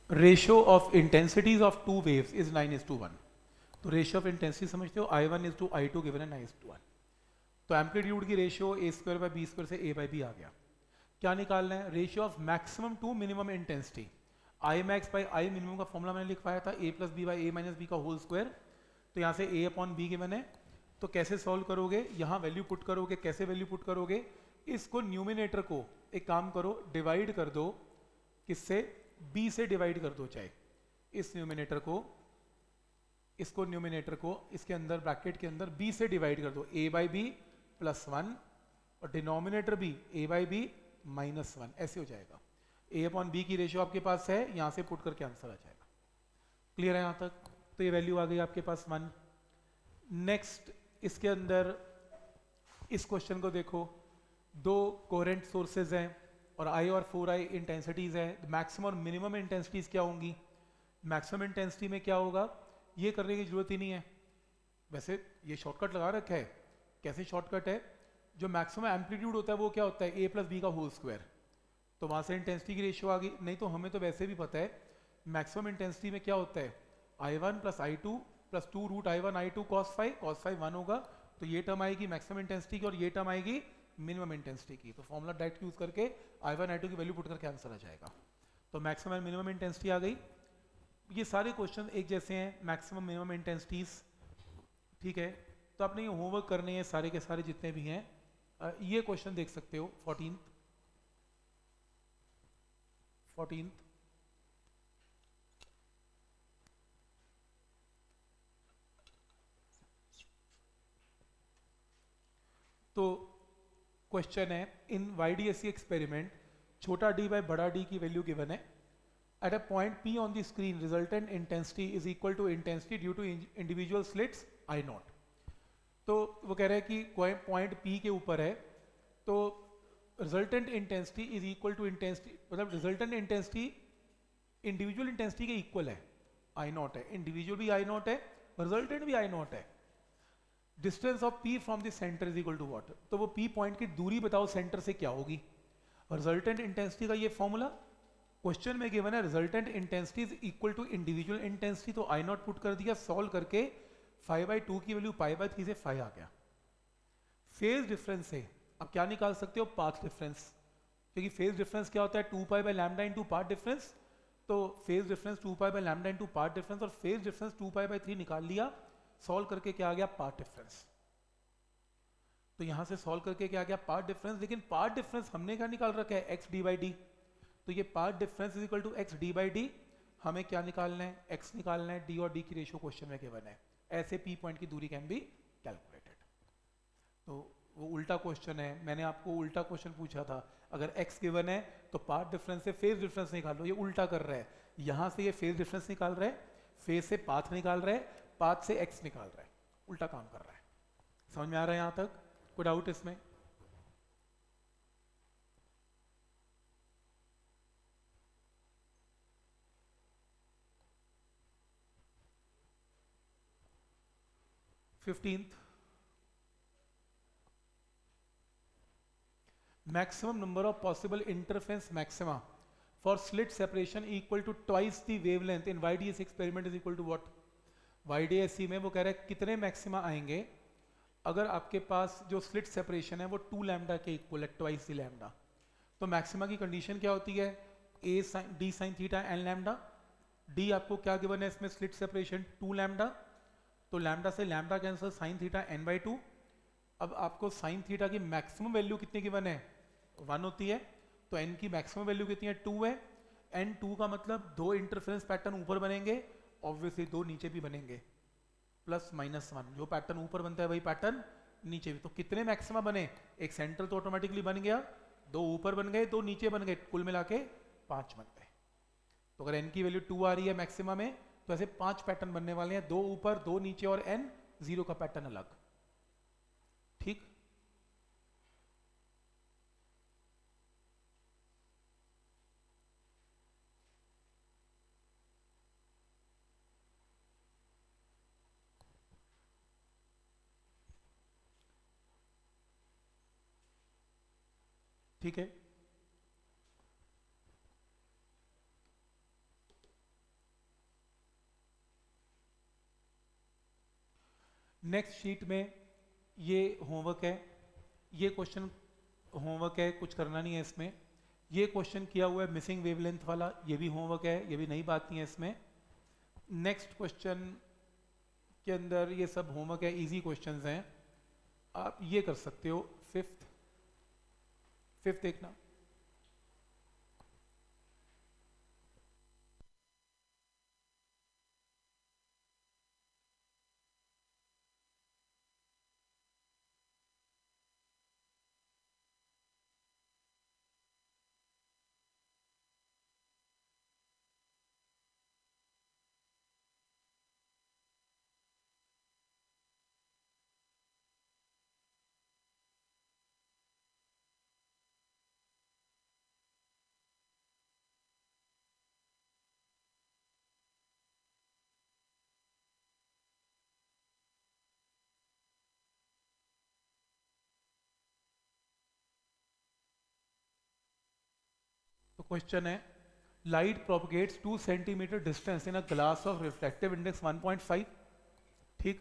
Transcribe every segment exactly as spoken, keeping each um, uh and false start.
Ratio of intensities of two waves is nine is to one. तो ratio of intensity समझते हो, I one is to I two given है nine is to one. तो amplitude की ratio A square by B square से A by B आ गया। क्या निकालना है? Ratio of maximum to minimum intensity. I max by I minimum का फॉर्मूला मैंने लिखवाया था A plus B by A minus b का होल स्क्वायर। तो यहाँ से ए अपॉन बी गिवन है। तो कैसे सॉल्व करोगे? यहाँ वैल्यू पुट करोगे। कैसे वैल्यू पुट करोगे? इसको न्यूमिनेटर को एक काम करो, डिवाइड कर दो। किससे? b से डिवाइड कर दो। चाहे इस न्यूमिनेटर को, इसको न्यूमिनेटर को इसके अंदर ब्रैकेट के अंदर b से डिवाइड कर दो, a by B plus one, और डिनोमिनेटर भी a by B minus one. ऐसे हो जाएगा। a अपॉन बी की रेशियो आपके पास है, यहां से पुट करके आंसर आ जाएगा। क्लियर है यहां तक? तो ये वैल्यू आ गई आपके पास वन। नेक्स्ट इसके अंदर इस क्वेश्चन को देखो, दो कोरेंट सोर्सेज हैं और आई और फोर आई इंटेंसिटीज है। मैक्सिमम और मिनिमम इंटेंसिटीज क्या होंगी? मैक्सिमम इंटेंसिटी में क्या होगा, ये करने की जरूरत ही नहीं है। वैसे ये शॉर्टकट लगा रखा है। कैसे शॉर्टकट है? जो मैक्सिमम एम्पलीट्यूड होता है वो क्या होता है? ए प्लस बी का होल स्क्वायर। तो वहां से इंटेंसिटी की रेशियो आ गई। नहीं तो हमें तो वैसे भी पता है मैक्सिमम इंटेंसिटी में क्या होता है? I one plus I two plus two root I one I two cos phi, cos phi one होगा। तो ये टर्म आएगी मैक्सिमम इंटेंसिटी की और ये टर्म आएगी मिनिमम इंटेंसिटी की। तो फॉर्मूला डायरेक्ट यूज करके आई वन आई टू की वैल्यू पुट करके आंसर आ जाएगा। तो मैक्सिमम एंड मिनिमम इंटेंसिटी आ गई। ये सारे क्वेश्चन एक जैसे हैं, मैक्सिमम मिनिमम इंटेंसिटीज। ठीक है, तो आपने ये होमवर्क करने हैं सारे के सारे जितने भी हैं। ये क्वेश्चन देख सकते हो फोर्टीन फोर्टीन तो क्वेश्चन है, इन वाईडीएससी एक्सपेरिमेंट छोटा डी बाय बड़ा डी की वैल्यू गिवन है। At a point P on the screen resultant intensity is equal to intensity due to individual slits I naught. तो वो कह रहे हैं कि कोई पॉइंट पी के ऊपर है, तो resultant intensity is equal to intensity, मतलब रिजल्टेंट इंटेंसिटी इंडिविजुअल इंटेंसिटी के इक्वल है, आई नॉट है। इंडिविजुअल भी आई नॉट है, रिजल्टेंट भी आई नॉट है। Distance of P from the centre is equal to what? तो वो P पॉइंट की दूरी बताओ सेंटर से क्या होगी। रिजल्टेंट इंटेंसिटी का ये फॉर्मूला क्वेश्चन में गिवन है, resultant intensity is equal to individual intensity. तो आई नॉट पुट कर दिया, सॉल्व करके फाइव बाई टू की वैल्यू पाई बाई थ्री से फाइव आ गया। फेज डिफरेंस से अब क्या निकाल सकते हो? Path difference. क्योंकि फेज डिफरेंस क्या होता है? Two pi by lambda into path difference. तो phase difference two pi by lambda into path difference, और phase difference two pi by three निकाल लिया। सॉल्व करके क्या आ गया? Path difference. तो यहां से सॉल्व करके क्या आ गया? Path difference. लेकिन पाथ डिफरेंस हमने क्या निकाल रखा है? X d by d. तो ये path difference is equal to x d by d. हमें क्या निकालना है? एक्स निकालना है। डी और डी की रेशियो क्वेश्चन में गिवन है। ऐसे पी पॉइंट की दूरी कैन बी कैलकुलेटेड। तो वो उल्टा क्वेश्चन है, मैंने आपको उल्टा क्वेश्चन पूछा था। अगर एक्स गिवन है तो पाथ डिफरेंस से फेज डिफरेंस निकाल लो। ये उल्टा कर रहा है, यहां से ये फेज डिफरेंस निकाल रहा है, फेज से पाथ निकाल रहा है, पाथ से एक्स निकाल रहा है। उल्टा काम कर रहा है। समझ में आ रहा है यहां तक? कोई डाउट इसमें? Fifteenth, maximum number of possible interference maxima for slit separation equal to twice the wavelength in Y D S experiment is equal to what? Y D S C में वो कह रहा है कितने मैक्सिमा आएंगे अगर आपके पास जो स्लिट सेपरेशन है वो टू लैम्डा के इक्वल है, ट्वाइस दी लैम्डा। तो मैक्सिमा की कंडीशन क्या होती है? A sine d sine theta n lambda. D आपको क्या गिवन है इसमें? Slit separation two lambda. तो लैम्डा से lambda cancel, sine theta n by two. अब आपको साइन थीटा की मैक्सिमम वैल्यू कितनी गिवन है? वन होती है। तो एन की मैक्सिमम वैल्यू कितनी है? टू है। एन टू का मतलब दो इंटरफेरेंस पैटर्न ऊपर बनेंगे, ऑब्वियसली दो नीचे भी बनेंगे, प्लस माइनस वन। जो पैटर्न ऊपर बनता है वही पैटर्न नीचे भी। तो कितने मैक्सिमा बने? एक सेंट्रल तो ऑटोमेटिकली बन गया, दो ऊपर बन गए, दो नीचे बन गए, कुल मिला के पांच बन गए। तो अगर एन की वैल्यू टू आ रही है मैक्सिमा में, तो ऐसे पांच पैटर्न बनने वाले हैं, दो ऊपर, दो नीचे और एन जीरो का पैटर्न अलग। ठीक, ठीक है। नेक्स्ट शीट में ये होमवर्क है, ये क्वेश्चन होमवर्क है, कुछ करना नहीं है इसमें। ये क्वेश्चन किया हुआ है मिसिंग वेवलेंथ वाला, ये भी होमवर्क है, ये भी नई बात नहीं है इसमें। नेक्स्ट क्वेश्चन के अंदर ये सब होमवर्क है, इजी क्वेश्चंस हैं, आप ये कर सकते हो। फिफ्थ फिफ्थ देखना, तो क्वेश्चन है light propagates two centimetre distance in a glass of reflective index one point five. ठीक,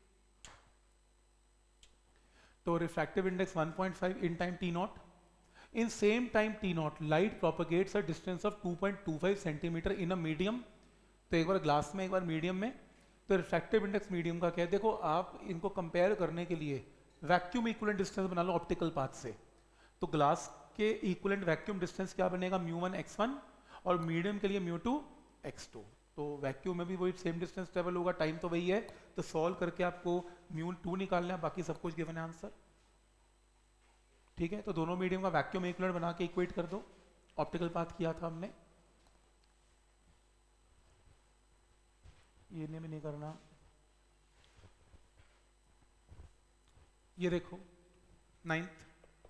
तो refractive index one point five in time t not, in same time t not light propagates a distance of two point two five centimetre in a medium. तो एक बार glass में, एक बार medium में। तो refractive index medium का क्या है, देखो आप इनको कंपेयर करने के लिए वैक्यूम इक्विवेलेंट डिस्टेंस बना लो ऑप्टिकल पाथ से। तो ग्लास के इक्विवेलेंट वैक्यूम डिस्टेंस क्या बनेगा, म्यू वन एक्स वन, और मीडियम के लिए म्यू टू एक्स टू। तो वैक्यूम में भी वही सेम डिस्टेंस ट्रेवल होगा, टाइम तो वही है। तो सॉल्व करके आपको म्यू टू निकालना है, बाकी सब कुछ गिवन है आंसर। ठीक है, तो दोनों मीडियम का वैक्यूम इक्विवेलेंट बना के इक्वेट कर दो, ऑप्टिकल पाथ किया था हमने। ये नहीं, नहीं करना। ये देखो नाइन्थ,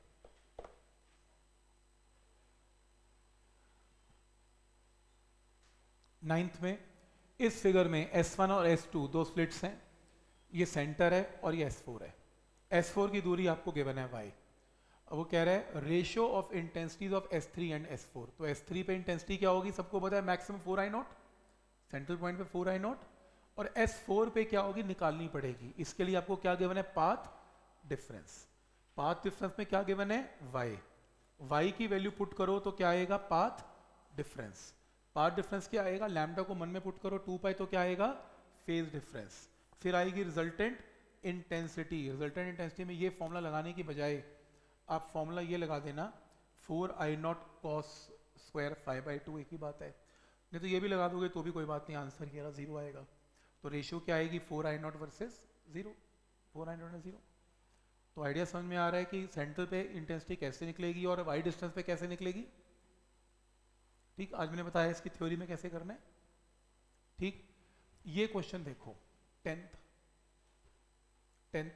नाइन्थ में इस फिगर में एस वन और एस टू दो स्प्लिट्स हैं, ये सेंटर है और ये एस फोर है। एस फोर की दूरी आपको गिवन है y। अब वो कह रहा है ratio of intensities of S three and S four. तो एस थ्री पे इंटेंसिटी क्या होगी, सबको पता है, maximum four I not, central point पे फोर आई नॉट। और एस फोर पे क्या होगी, निकालनी पड़ेगी। इसके लिए आपको क्या गिवन है, पाथ डिफरेंस। पाथ डिफरेंस में क्या गिवन है, y। y की वैल्यू पुट करो तो क्या आएगा, पाथ डिफरेंस। पाथ डिफरेंस क्या आएगा, लैम्डा को मन में पुट करो, टू पाई, तो क्या आएगा, फेज डिफरेंस। फिर आएगी रिजल्टेंट इंटेंसिटी। रिजल्टेंट इंटेंसिटी में ये फॉर्मूला लगाने की बजाय आप फॉर्मूला ये लगा देना, four I not cos square five by two, एक ही बात है। नहीं तो ये भी लगा दोगे तो भी कोई बात नहीं, आंसर क्या जीरो आएगा। तो रेशियो क्या आएगी, four I not versus zero, four I not zero. तो आइडिया समझ में आ रहा है कि सेंट्रल पे इंटेंसिटी कैसे निकलेगी और वाई डिस्टेंस पे कैसे निकलेगी। ठीक, आज मैंने बताया इसकी थ्योरी में कैसे करना है। ठीक, ये क्वेश्चन देखो, टेंथ टेंथ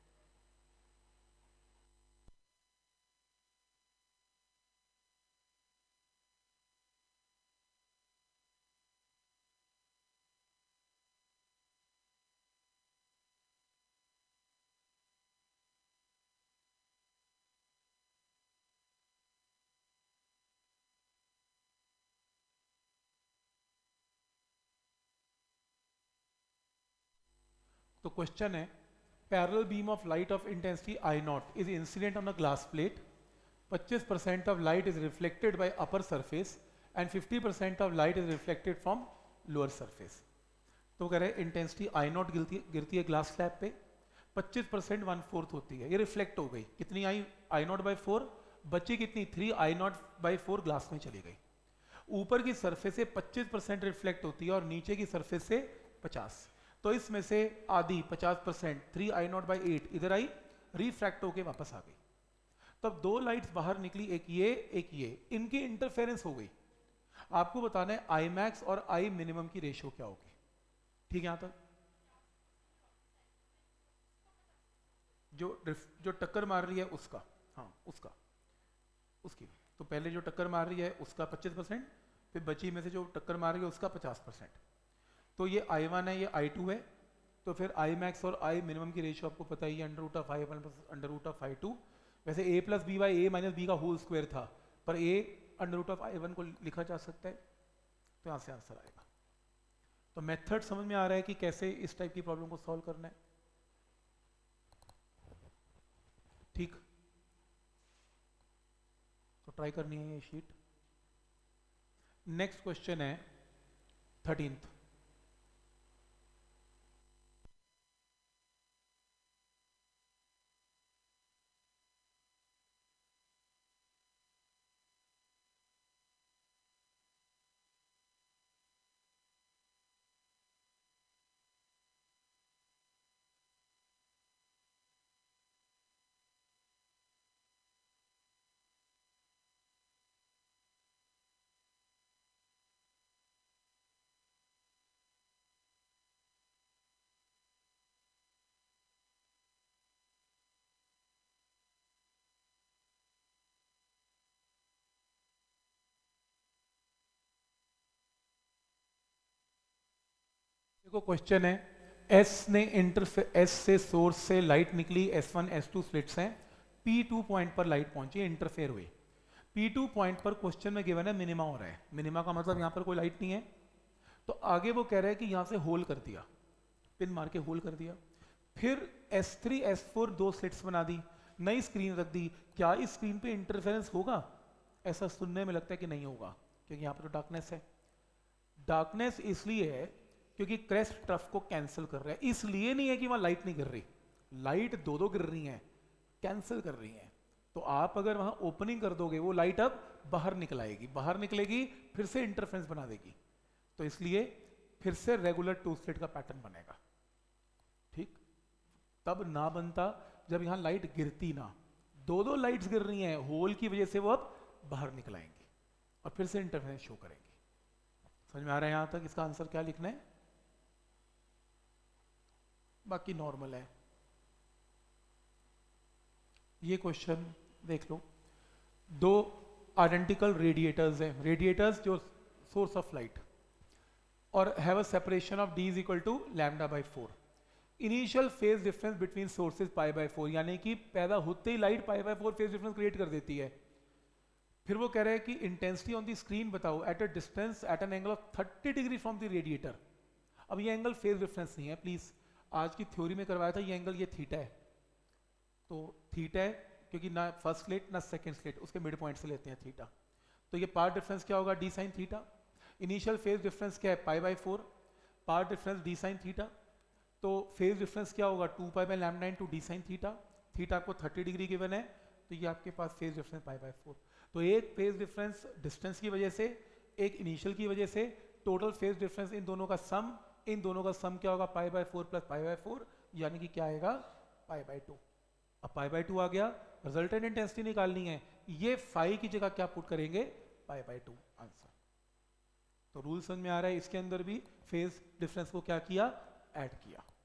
तो क्वेश्चन है parallel beam of light of intensity I not is incident on a glass plate, पच्चीस percent of light is reflected by upper surface and fifty percent of light is reflected from lower surface. तो कह रहे हैं intensity I not गिरती गिरती है glass slab पे, पच्चीस परसेंट वन फोर्थ होती है, ये रिफ्लेक्ट हो गई, कितनी आई, आई नॉट बाई फोर, बची कितनी, three I not by four glass में चली गई। ऊपर की सरफेस से पच्चीस परसेंट रिफ्लेक्ट होती है और नीचे की सरफेस से पचास। तो इसमें से आधी पचास percent, three I not by eight इधर आई, रिफ्रैक्ट होके वापस आ गई। तब दो लाइट्स बाहर निकली, एक ये एक ये, इनकी इंटरफेरेंस हो गई। आपको बताना है आई मैक्स और आई मिनिमम की रेशियो क्या होगी। ठीक है, यहां तक जो जो टक्कर मार रही है उसका, हाँ उसका उसकी, तो पहले जो टक्कर मार रही है उसका पच्चीस परसेंट, फिर बची में से जो टक्कर मार रही है उसका पचास परसेंट। तो ये आई वन है, ये आई टू है, तो फिर आई मैक्स और आई मिनिमम की रेशियो आपको पता ही है, under root of I one under root of I two. वैसे a plus B by A minus b का होल स्क्वायर था, पर a under root of I one को लिखा जा सकता है, तो यहाँ से आंसर आएगा। तो मेथड समझ में आ रहा है कि कैसे इस टाइप की प्रॉब्लम को सॉल्व करना है। ट्राई करनी है ये शीट। नेक्स्ट क्वेश्चन है थर्टींथ। देखो क्वेश्चन है, S ने इंटरफे S से सोर्स से लाइट निकली, S one S two slits हैं, P टू पॉइंट पर लाइट पहुंची, इंटरफेयर हुई। P टू पॉइंट पर क्वेश्चन में गिवन है मिनिमा हो रहा है। मिनिमा का मतलब यहां पर कोई लाइट नहीं है, तो आगे वो कह रहा है कि यहां से होल कर दिया, पिन मार के होल कर दिया, फिर एस थ्री एस फोर दो स्लिट्स बना दी, नई स्क्रीन रख दी। क्या इस स्क्रीन पे इंटरफेरेंस होगा? ऐसा सुनने में लगता है कि नहीं होगा, क्योंकि यहां पर तो डार्कनेस है। डार्कनेस इसलिए है क्योंकि क्रेस्ट ट्रफ को कैंसिल कर रहा है, इसलिए नहीं है कि वहां लाइट नहीं गिर रही। लाइट दो दो गिर रही हैं, कैंसिल कर रही हैं। तो आप अगर वहां ओपनिंग कर दोगे, वो लाइट अब बाहर निकल आएगी, बाहर निकलेगी, फिर से इंटरफेरेंस बना देगी। तो इसलिए फिर से रेगुलर टू स्लिट का पैटर्न बनेगा। ठीक, तब ना बनता जब यहां लाइट गिरती ना, दो दो लाइट्स गिर रही हैं, होल की वजह से वो अब बाहर निकल आएंगी और फिर से इंटरफेरेंस शो करेंगी। समझ में आ रहा है यहां तक? इसका आंसर क्या लिखना है? बाकी नॉर्मल है। ये क्वेश्चन देख लो, दो आइडेंटिकल रेडिएटर्स हैं, रेडिएटर्स जो सोर्स ऑफ लाइट, और have a separation of d is equal to lambda by four. Initial phase difference between sources pi by four, यानी कि पैदा होते ही light pi by four phase difference create कर देती है। फिर वो कह रहा है कि इंटेंसिटी ऑन द स्क्रीन बताओ at a distance at an angle of thirty degree from the radiator. अब ये एंगल फेज डिफरेंस नहीं है, प्लीज, आज की थ्योरी में करवाया था, ये एंगल ये थीटा है। तो थीटा है क्योंकि ना फर्स्ट स्लिट ना सेकंड स्लिट, उसके मिड पॉइंट से लेते हैं थीटा। तो ये पार्ट डिफरेंस क्या होगा? D sine theta. Initial phase difference क्या है? Pi by four, path difference d sine theta. तो फेज डिफरेंस क्या होगा? Two pi by lambda into d sine theta. Theta को थर्टी डिग्री गिवन है, तो ये आपके पास phase difference pi by four. तो एक फेज डिफरेंस डिस्टेंस की वजह से, एक इनिशियल की वजह से, टोटल फेज डिफरेंस इन दोनों का सम, इन दोनों का सम क्या होगा? Pi by four plus pi by four, यानी कि क्या आएगा? Pi by two. अब पाई बाय टू आ गया, रिजल्टेंट इंटेंसिटी निकालनी है, ये फाई की जगह क्या पुट करेंगे? Pi by two answer. तो रूल समझ में आ रहा है? इसके अंदर भी फेज डिफरेंस को क्या किया? ऐड किया।